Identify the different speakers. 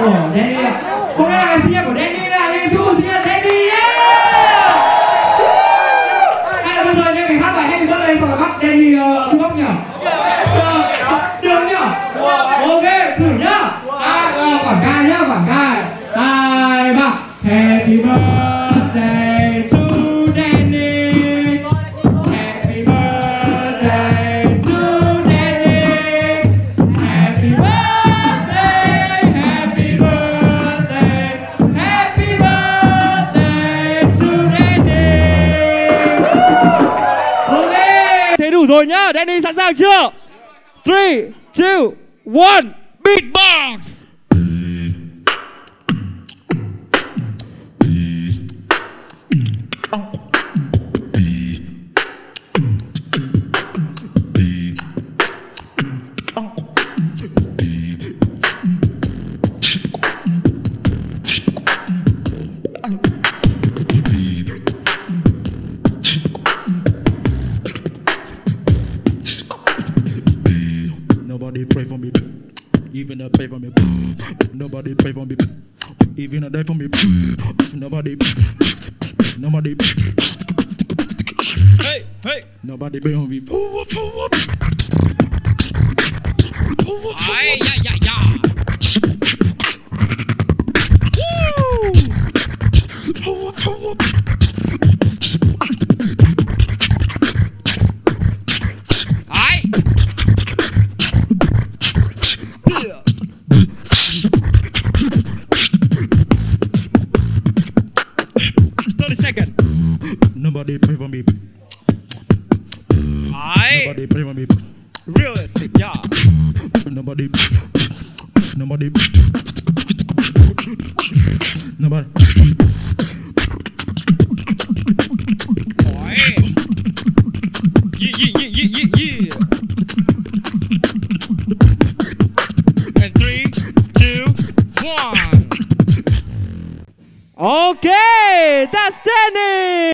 Speaker 1: của Dannie. Hôm nay là ngày sinh nhật của Dannie nè, anh em chúc mừng sinh nhật Dannie nhé. Hay là bây giờ anh em mình hát bài Happy Birthday xong rồi bắt Dannie bốc nhỉ? Được nhỉ? Ok, thử nhá. Quảng ca nhá, quảng ca. 2, 3. Happy birthday to Dannie. Happy birthday to Dannie. Happy birthday, happy birthday, happy birthday to Dannie. Ok. Thế đủ rồi nhá, Dannie sẵn sàng chưa? 3, 2, 1, beatbox.
Speaker 2: Nobody pray for me, even a pray for me. Nobody pray for me, even a die for me. Nobody. Hey, hey. Nobody pray for me.
Speaker 3: Ay, ya, ya, ya. Ay.
Speaker 2: Nobody pray for me. Nobody pray for me.
Speaker 3: Realistic, yeah.
Speaker 2: Nobody.
Speaker 3: Oi. Yeah. And 3, 2, 1.
Speaker 1: Okay, that's Dannie.